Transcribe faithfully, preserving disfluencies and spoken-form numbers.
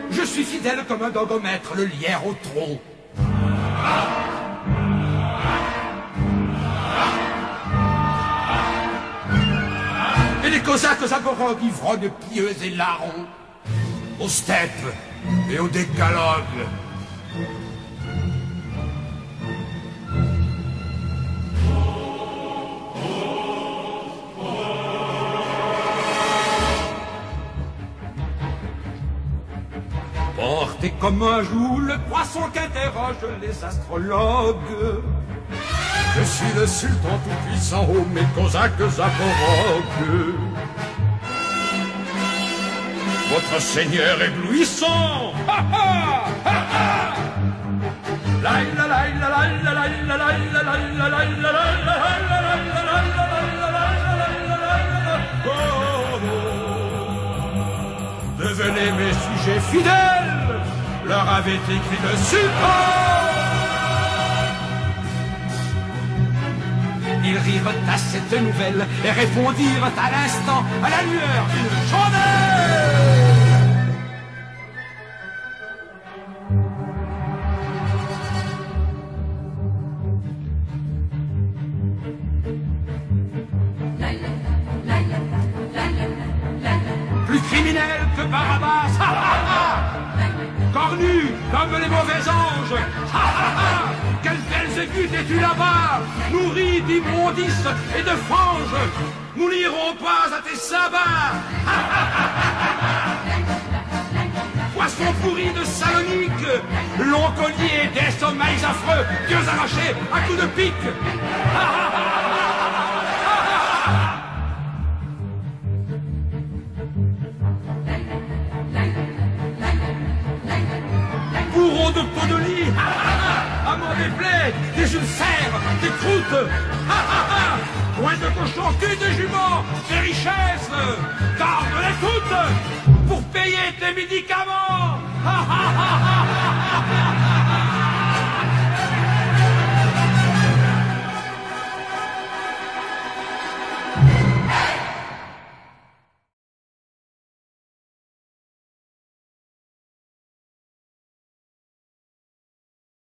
Je suis fidèle comme un dogomètre, le lierre au trot. Et les cosaques agorogues, ivrognes, pieux et larrons, aux steppes et au décalogue. Porté comme un joug, le poisson qu'interroge les astrologues. Je suis le sultan tout-puissant, ô mes cosaques agorogues. Votre seigneur éblouissant, ha ha, ha ha. La la la la la la la la la la la la la la. Devenez mes sujets fidèles, leur avait écrit le sultan. Ils rirent à cette nouvelle et répondirent à l'instant à la lueur d'une chandelle. Plus criminel que Barabbas, ha ha ha. Cornu comme les mauvais anges, ha ha ha. Quelle Belzébuth es-tu là-bas, nourri d'immondices et de fanges. Nous n'irons pas à tes sabbats, ha ha ha. Poisson pourri de Salonique, long collier des sommeils affreux, dieux arrachés à coups de pique, ha ha ha. Bourreaux de peau de lit, ha ha ha, amants des plaies, des ulcères, des croûtes, ha ha ha, point de cochon, cul de jument, des richesses, garde-les toutes pour payer tes médicaments, ha ha ha ha.